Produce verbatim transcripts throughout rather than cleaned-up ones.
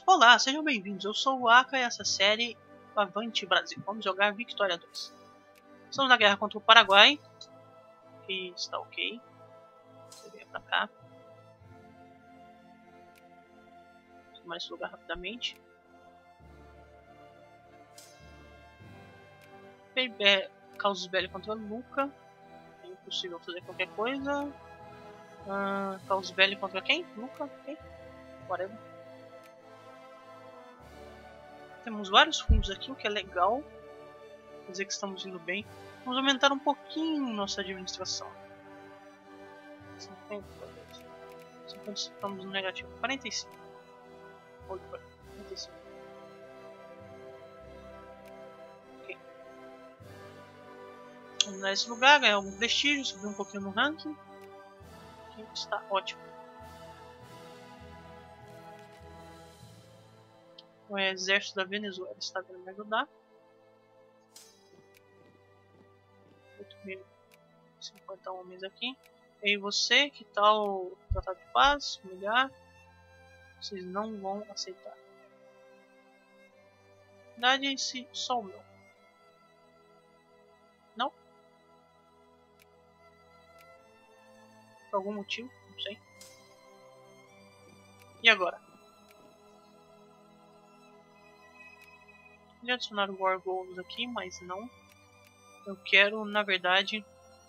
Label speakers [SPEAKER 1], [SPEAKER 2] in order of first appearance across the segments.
[SPEAKER 1] Olá, sejam bem-vindos. Eu sou o Aka e essa série Avante Brasil. Vamos jogar Victoria dois. Estamos na guerra contra o Paraguai. Que está ok. Você vem pra cá. Vou tomar esse lugar rapidamente. É, Casus Belli contra Luca. É impossível fazer qualquer coisa. Uh, Casus Belli contra quem? Luca? Quem? Whatever. Temos vários fundos aqui, o que é legal. Quer dizer que estamos indo bem. Vamos aumentar um pouquinho nossa administração. cinquenta, cinquenta, estamos no negativo. quarenta e cinco. quarenta e cinco. Ok. Vamos nesse lugar, ganhar algum prestígio, subir um pouquinho no ranking. Aqui está ótimo. O exército da Venezuela está vindo me ajudar. oito mil e cinquenta homens aqui. E você, que tal o Tratado de Paz? Humilhar? Vocês não vão aceitar. Na verdade, se só o meu. Não? Por algum motivo, não sei. E agora? Vou adicionar o War Goals aqui, mas não. Eu quero, na verdade,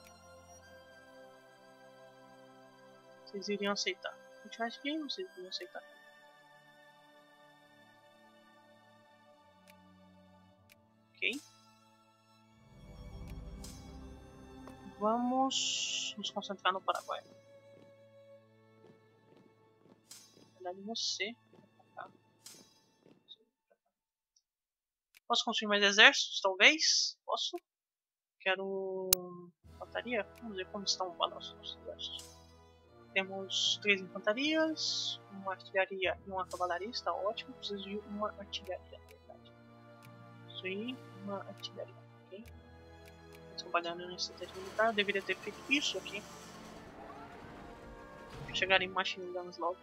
[SPEAKER 1] vocês iriam aceitar. A gente acha que vocês iriam aceitar. Ok. Vamos nos concentrar no Paraguai. Na verdade, você. Posso construir mais exércitos, talvez? Posso? Quero infantaria? Vamos ver como estão os nossos exércitos. Temos três infantarias, uma artilharia e uma cavalarista, ótimo. Preciso de uma artilharia, na verdade. Isso aí, uma artilharia, ok? Trabalhando na estratégia militar, eu deveria ter feito isso aqui. Chegar em machine guns logo.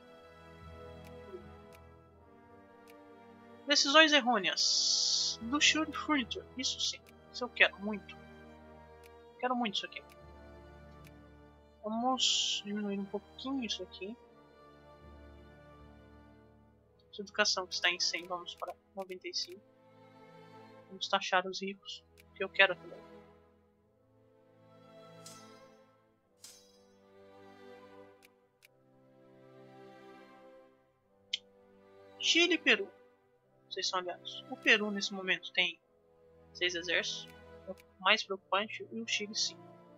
[SPEAKER 1] Decisões errôneas. Luxury Furniture, isso sim, isso eu quero muito. Quero muito isso aqui. Vamos diminuir um pouquinho isso aqui. A educação que está em cem, vamos para noventa e cinco. Vamos taxar os ricos, que eu quero também. Chile e Peru. Vocês são aliados. O Peru nesse momento tem seis exércitos. É o mais preocupante, e o Chile sim.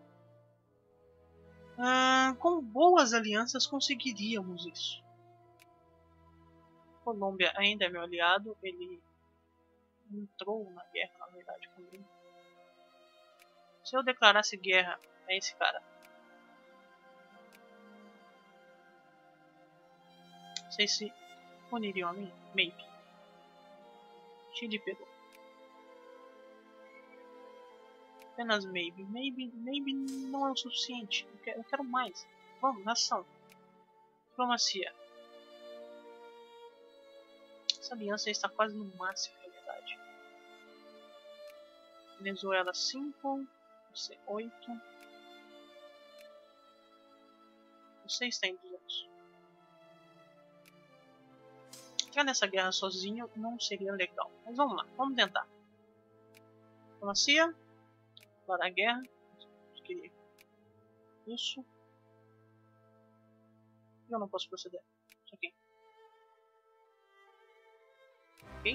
[SPEAKER 1] Ah, com boas alianças conseguiríamos isso. Colômbia ainda é meu aliado. Ele entrou na guerra, na verdade, comigo. Se eu declarasse guerra a esse cara, vocês se uniriam a mim? Maybe. Chile e Peru. Apenas maybe. Maybe, maybe não é o suficiente. Eu quero, eu quero mais. Vamos, nação. Diplomacia. Essa aliança está quase no máximo, na verdade. Venezuela cinco. Você oito. Você está em duzentos. Entrar nessa guerra sozinho não seria legal. Mas vamos lá, vamos tentar. Diplomacia. Para a guerra. Queria isso. Eu não posso proceder. Isso aqui. Ok.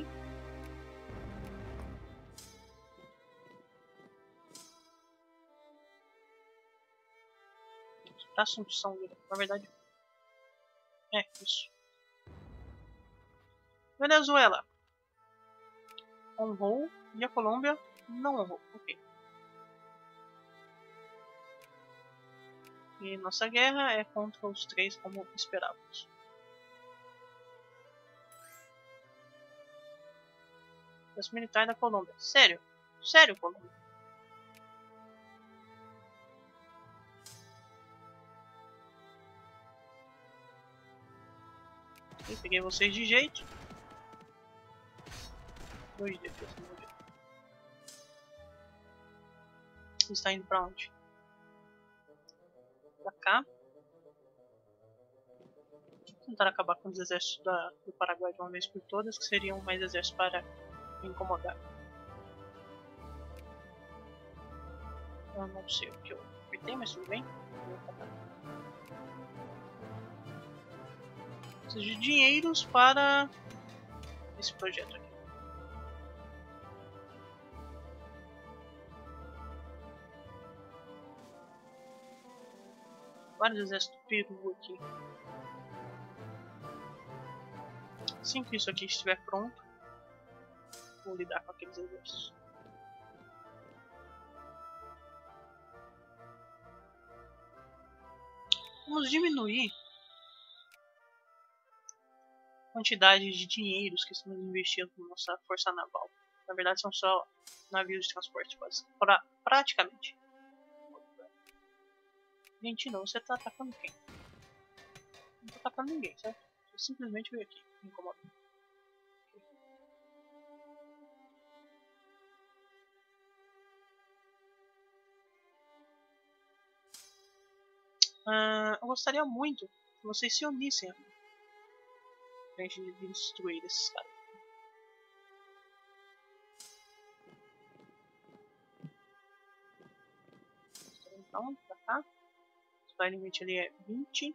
[SPEAKER 1] Assunção, na verdade. É, isso. Venezuela. Honrou. E a Colômbia não honrou. Ok. E nossa guerra é contra os três como esperávamos. Os militares da Colômbia. Sério? Sério, Colômbia? Eu peguei vocês de jeito. dois de defesa, meu Deus. Você está indo pra onde? Pra cá. Vou tentar acabar com os exércitos da, do Paraguai de uma vez por todas, que seriam mais exércitos para me incomodar. Eu não sei o que eu apertei, mas tudo bem. Preciso de dinheiros para esse projeto aqui. Vários exércitos do Peru aqui. Assim que isso aqui estiver pronto, vou lidar com aqueles exércitos. Vamos diminuir a quantidade de dinheiros que estamos investindo na nossa força naval. Na verdade são só navios de transporte, pra, praticamente. Gente, não, você tá atacando quem? Não tô atacando ninguém, certo? Você simplesmente veio aqui, me incomoda. Uh, eu gostaria muito que vocês se unissem pra gente destruir esses caras. Então, pra cá. O supply limit ali é vinte.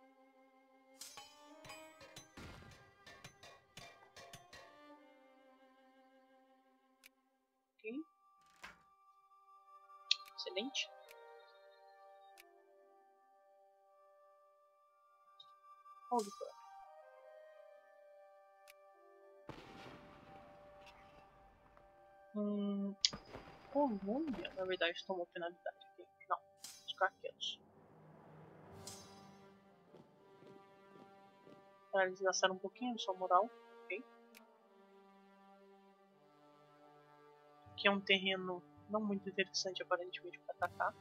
[SPEAKER 1] Ok. Excelente. Holy crap. Hum, Colômbia, na verdade, tomou penalidade aqui. Não, os carqueiros. Eles gastaram um pouquinho de sua moral. Ok. Aqui é um terreno não muito interessante, aparentemente, para atacar.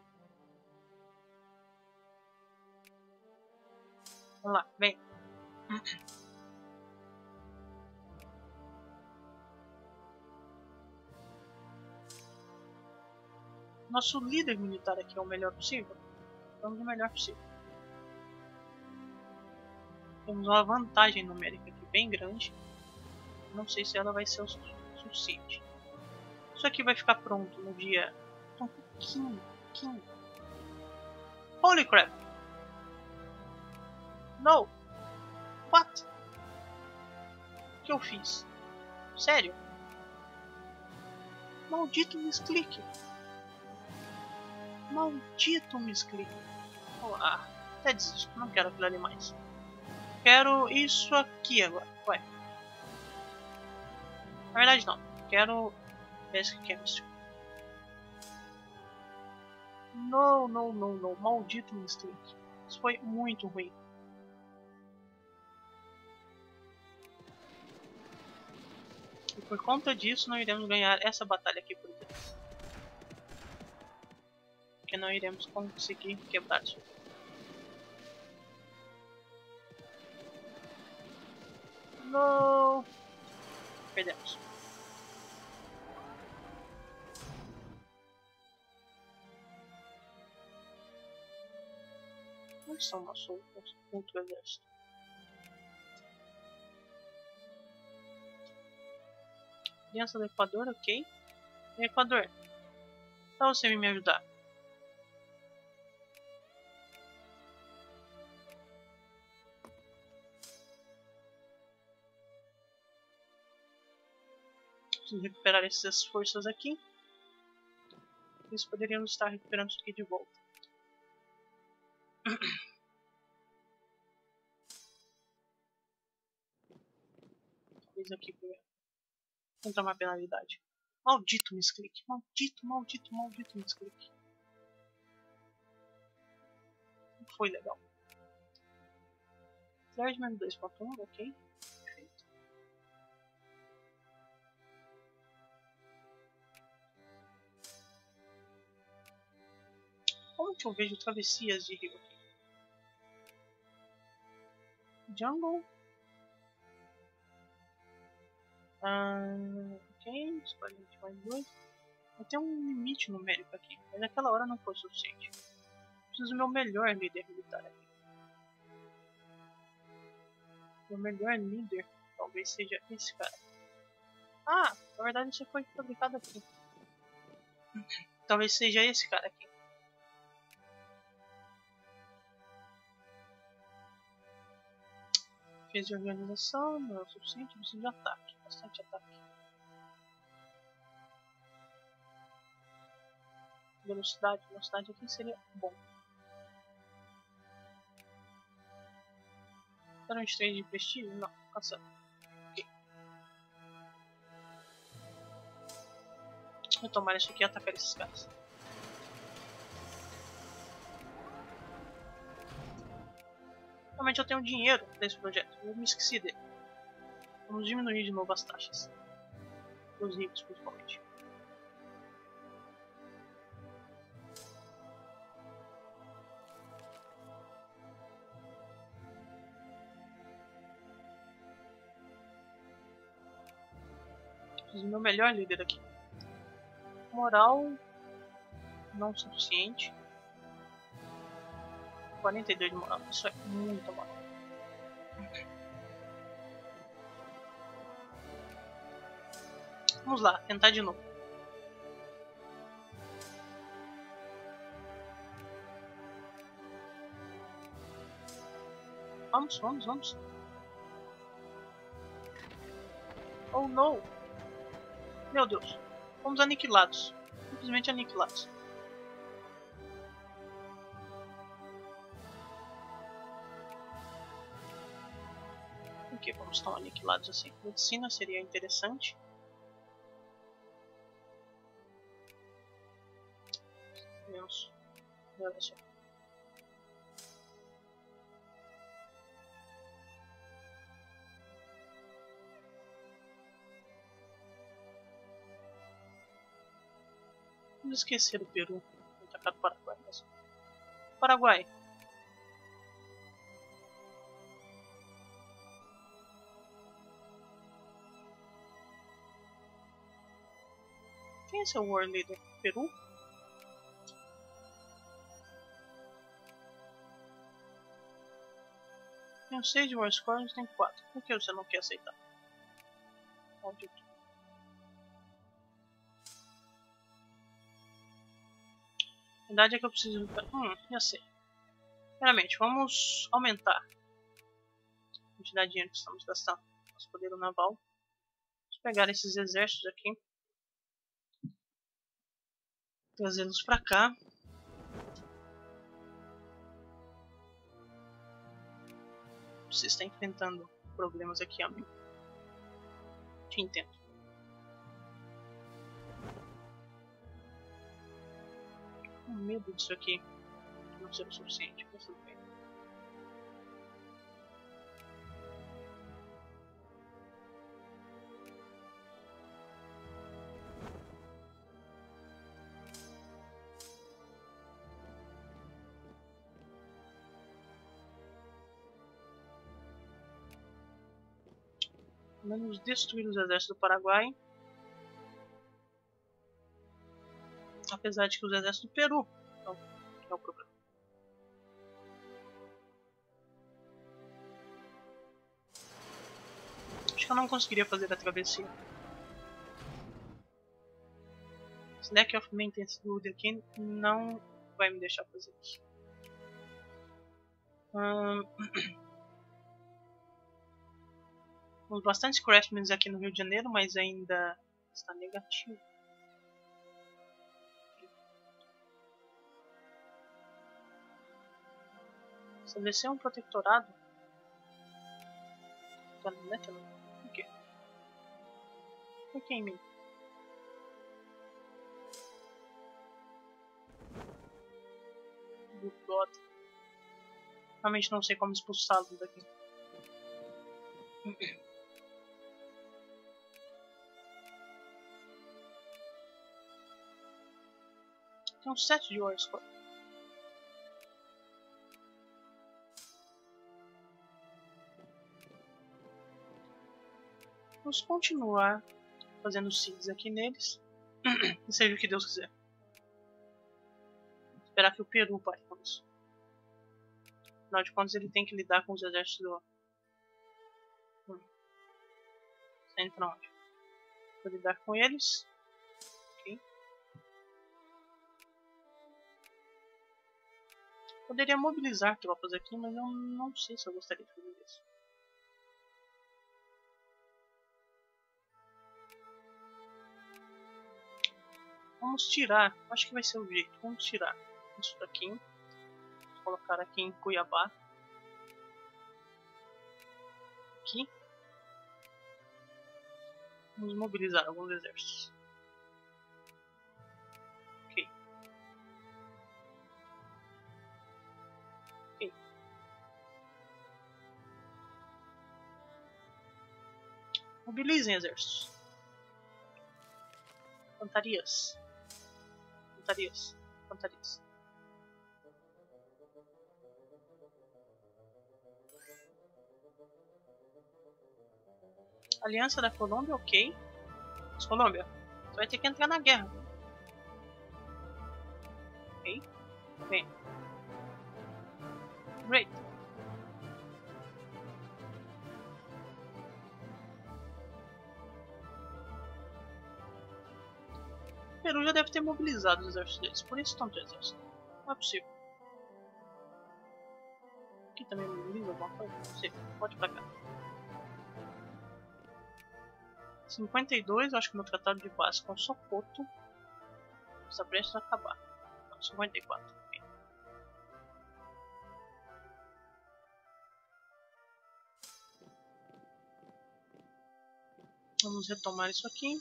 [SPEAKER 1] Vamos lá, vem. Nosso líder militar aqui é o melhor possível. Vamos o melhor possível. Temos uma vantagem numérica aqui bem grande. Não sei se ela vai ser o suficiente. Isso aqui vai ficar pronto no dia... Um pouquinho, um pouquinho. Holy crap! No! What? O que eu fiz? Sério? Maldito misclick! Maldito misclick! Oh, ah, até desisto. Não quero aquilo ali mais. Quero isso aqui agora. Ué. Na verdade não. Quero Basic Chemistry. Não, não, não, não. Maldito misclick. Isso foi muito ruim. E por conta disso não iremos ganhar essa batalha aqui por dentro. Porque não iremos conseguir quebrar isso. Não! Perdemos. Onde são nossos outro exército? Aliança do Equador, ok. E Equador, pra você me ajudar. Preciso recuperar essas forças aqui. Eles poderiam estar recuperando isso aqui de volta. Talvez aqui contra uma penalidade. Maldito misclick. Maldito, maldito, maldito misclick. Não foi legal. Thread menos dois ponto um, ok. Perfeito. Como que eu vejo travessias de rio aqui? Jungle. Ah, ok, escolhe mais dois. Eu tenho um limite numérico aqui, mas naquela hora não foi o suficiente. Preciso do meu melhor líder militar aqui. Meu melhor líder talvez seja esse cara. Ah, na verdade isso foi fabricado aqui. Talvez seja esse cara aqui. Fez de organização, não é o suficiente, preciso de ataque. Bastante ataque. Velocidade, velocidade aqui seria bom. Era um três de prestígio? Não, cansando. Ok. Vou tomar isso aqui e atacar esses caras. Realmente eu tenho dinheiro nesse projeto, eu me esqueci dele. Vamos diminuir de novo as taxas. Os ricos, principalmente. Preciso do meu melhor líder aqui. Moral não suficiente. quarenta e dois de moral, isso é muita moral. Vamos lá, tentar de novo. Vamos, vamos, vamos. Oh não! Meu Deus, fomos aniquilados. Simplesmente aniquilados. Por que vamos tão aniquilados assim? Medicina seria interessante. Menos. Olha só. Vamos esquecer o Peru. Vou tacar o Paraguai. Mas... Paraguai. Quem é seu War Leader? Peru? Tenho seis de War Scores, tem quatro. Por que você não quer aceitar? Maldito. A verdade é que eu preciso... Hum, já sei. Primeiramente, vamos aumentar a quantidade de dinheiro que estamos gastando. Nosso poder naval. Vamos pegar esses exércitos aqui. Trazê-los pra cá. Você está enfrentando problemas aqui, amigo. Te entendo. Com medo disso aqui não ser o suficiente, mas tudo bem. Vamos destruir os exércitos do Paraguai. Apesar de que os exércitos do Peru não é o problema. Acho que eu não conseguiria fazer a travessia. Snack of Maintenance Build aqui não vai me deixar fazer isso. Hum... Temos bastante craftsmen aqui no Rio de Janeiro, mas ainda está negativo. Estabelecer um protetorado. Tá no net? Por quê? Por que em mim? Good God. Realmente não sei como expulsá-lo daqui. Tem um sete de War Score. Vamos continuar fazendo seeds aqui neles. E seja o que Deus quiser. Esperar que o Peru pare com isso. Afinal de contas, ele tem que lidar com os exércitos do... Hum. Saindo pra onde? Vou lidar com eles. Ok. Poderia mobilizar tropas aqui, mas eu não sei se eu gostaria de fazer isso. Vamos tirar, acho que vai ser o jeito. Vamos tirar isso daqui. Vou colocar aqui em Cuiabá. Aqui. Vamos mobilizar alguns exércitos. Ok. Ok. Mobilizem exércitos. Infantarias. Infantarias. Infantarias. Aliança da Colômbia, ok. Mas Colômbia, você vai ter que entrar na guerra. Ok. Bem. Great. O Peru já deve ter mobilizado os exércitos deles, por isso tanto exército. Não é possível. Aqui também mobiliza alguma coisa? Não sei. Pode ir pra cá. cinquenta e dois, eu acho que o meu tratado de paz com Socoto está prestes a acabar. Não, cinquenta e quatro. Okay. Vamos retomar isso aqui.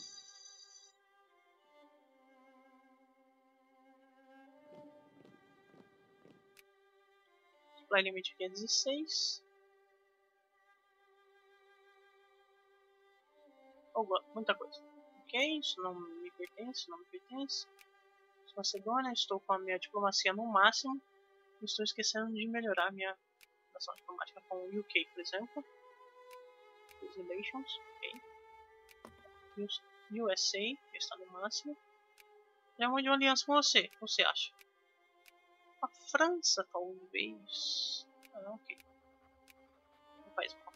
[SPEAKER 1] Supply limit aqui é dezesseis. Oh, muita coisa. Ok, isso não me pertence, não me pertence. Macedônia, estou com a minha diplomacia no máximo. Estou esquecendo de melhorar a minha relação diplomática com o U K, por exemplo. Relations, ok. U S A, que está no máximo. Já vou de uma aliança com você, o que você acha? A França, talvez. Ah, ok. Não faz mal.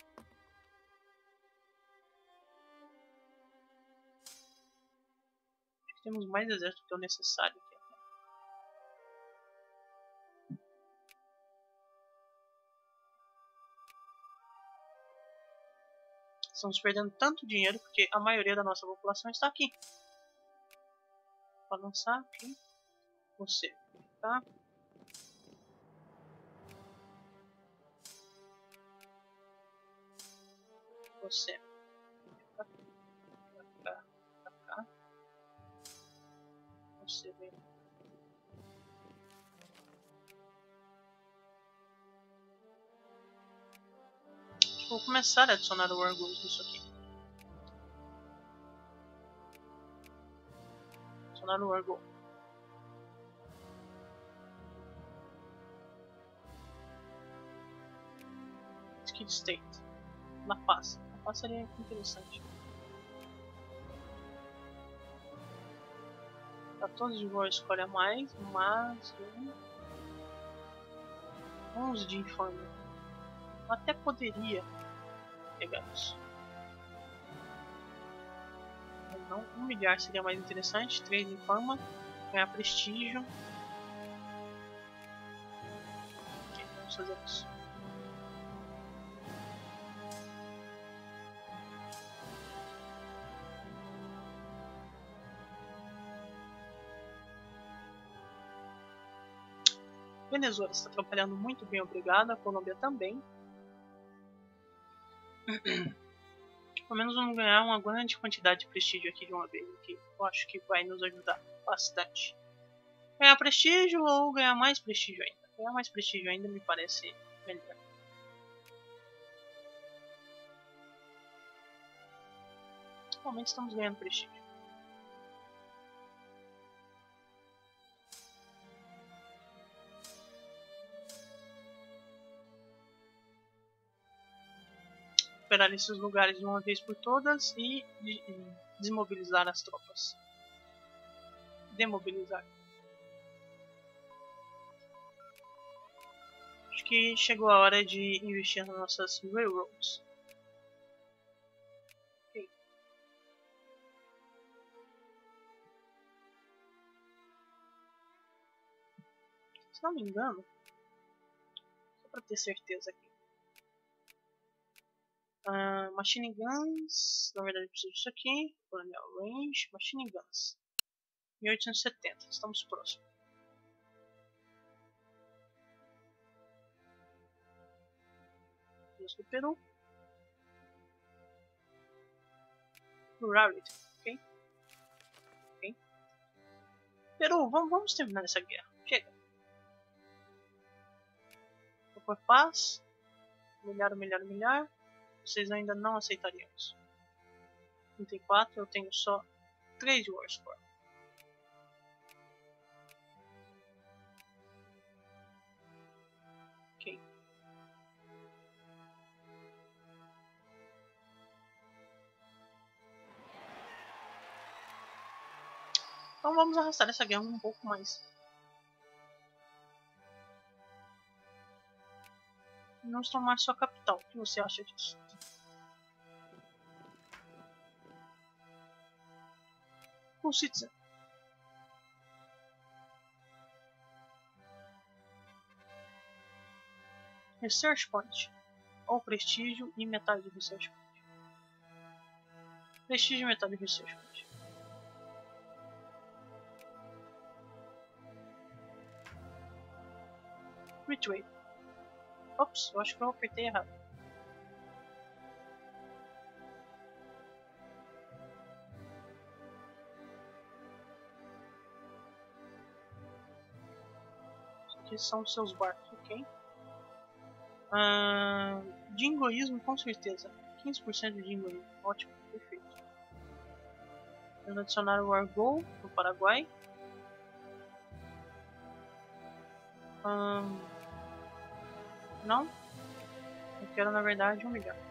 [SPEAKER 1] Acho que temos mais exército do que o necessário aqui. Estamos perdendo tanto dinheiro porque a maioria da nossa população está aqui. Vou lançar aqui. Você, tá? Você. Pra cá, pra cá, pra cá. Você vem. Vou começar a adicionar o War Goals nisso aqui. Adicionar o War Goal. Skid State. La Paz. La Paz seria interessante. quatorze de War escolhe a mais, mas onze de Informe. Eu até poderia pegar isso. Mas não, humilhar seria mais interessante. três de Informa. Ganhar prestígio. Ok, vamos fazer isso. Venezuela está trabalhando muito bem, obrigado. A Colômbia também. Pelo menos vamos ganhar uma grande quantidade de prestígio aqui de uma vez, que eu acho que vai nos ajudar bastante. Ganhar prestígio ou ganhar mais prestígio ainda? Ganhar mais prestígio ainda me parece melhor. Atualmente estamos ganhando prestígio. liberar esses lugares de uma vez por todas e, e, e desmobilizar as tropas. Demobilizar. Acho que chegou a hora de investir nas nossas railroads. Okay. Se não me engano, só para ter certeza aqui. Uh, machine Guns, na verdade eu preciso disso aqui. Colonial Range, Machine Guns. mil oitocentos e setenta, estamos próximos. Do Peru. Rurality, ok? Ok. Peru, vamos, vamos terminar essa guerra. Chega. Vou por paz. Milhar, milhar, milhar. Vocês ainda não aceitariam isso. trinta e quatro, eu tenho só três War Score. Ok. Então vamos arrastar essa guerra um pouco mais. Vamos tomar sua capital. O que você acha disso? Full Citizen. Research Point. Ou prestígio e metade do Research Point. Prestígio e metade do Research Point. Retreat. Ops, eu acho que eu apertei errado. Isso aqui são os seus barcos, ok? Uh, jingoísmo, com certeza. quinze por cento de jingoísmo. Ótimo, perfeito. Vamos adicionar o Argol no Paraguai. Um, não. Eu quero, na verdade, um milhão.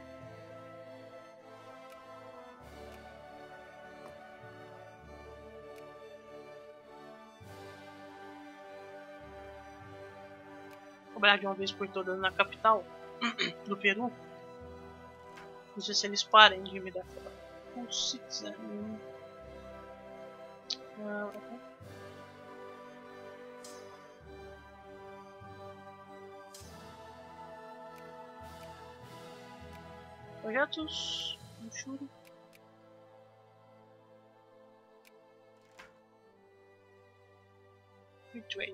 [SPEAKER 1] Cobrar de uma vez por todas na capital do Peru. Não sei se eles parem de me dar um citizen. Uh, Projetos. Um churo. Retreat.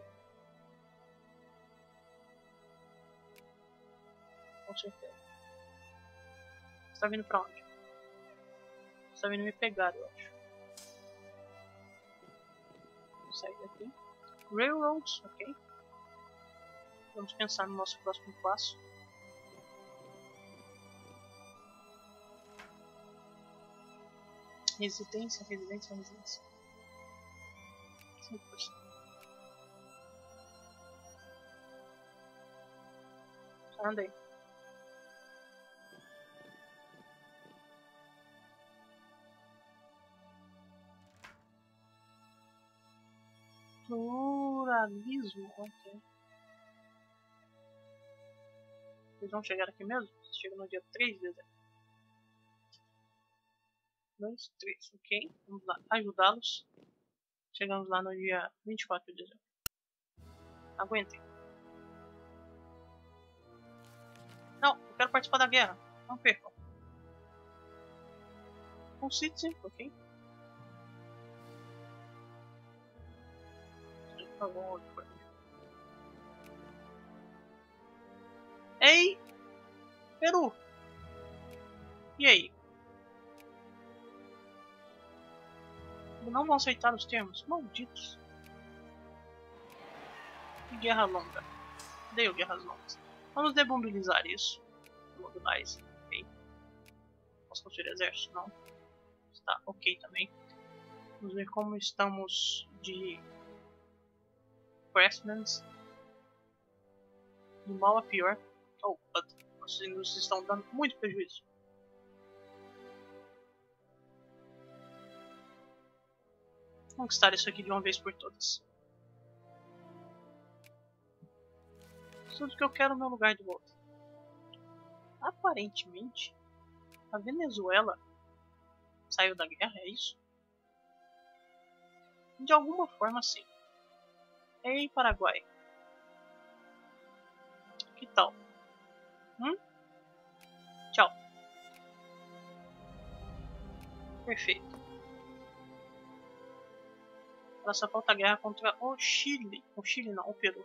[SPEAKER 1] Com certeza. Você tá vindo pra onde? Você tá vindo me pegar, eu acho. Vou sair daqui. Railroads, ok. Vamos pensar no nosso próximo passo. Residência, residência, residência. cinco por cento. Andei. Pluralismo, ok. Eles vão chegar aqui mesmo? Chega no dia três de dezembro. dois, três, ok. Vamos lá ajudá-los. Chegamos lá no dia vinte e quatro de dezembro. Aguentem. Não, eu quero participar da guerra. Não percam. Um citizen, ok. Ei! Peru! E aí? Não vão aceitar os termos? Malditos! E guerra longa. Odeio guerras longas. Vamos demobilizar isso. Mobilize. Ok. Posso construir exército? Não. Está ok também. Vamos ver como estamos de craftsmen. Do mal a pior. Oh, nossas indústrias estão dando muito prejuízo. conquistar isso aqui de uma vez por todas. Tudo que eu quero no meu lugar de volta. Aparentemente, a Venezuela saiu da guerra, é isso? De alguma forma, sim. Ei, Paraguai. Que tal? Hum? Tchau. Perfeito. Agora só falta a guerra contra o Chile. O Chile não, o Peru.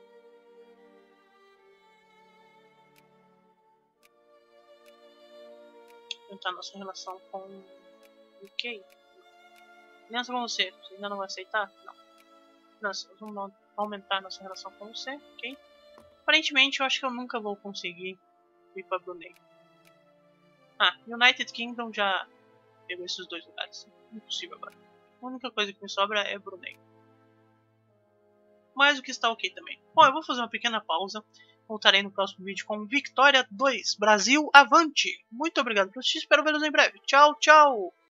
[SPEAKER 1] Tentar nossa relação com o U K. Aliança com você. Você ainda não vai aceitar? Não. Nós vamos aumentar nossa relação com você, ok? Aparentemente eu acho que eu nunca vou conseguir ir para Brunei. Ah, United Kingdom já pegou esses dois lugares. Impossível agora. A única coisa que me sobra é Brunei. Mas o que está ok também. Bom, eu vou fazer uma pequena pausa. Voltarei no próximo vídeo com Victoria dois. Brasil, avante! Muito obrigado por assistir. Espero vê-los em breve. Tchau, tchau!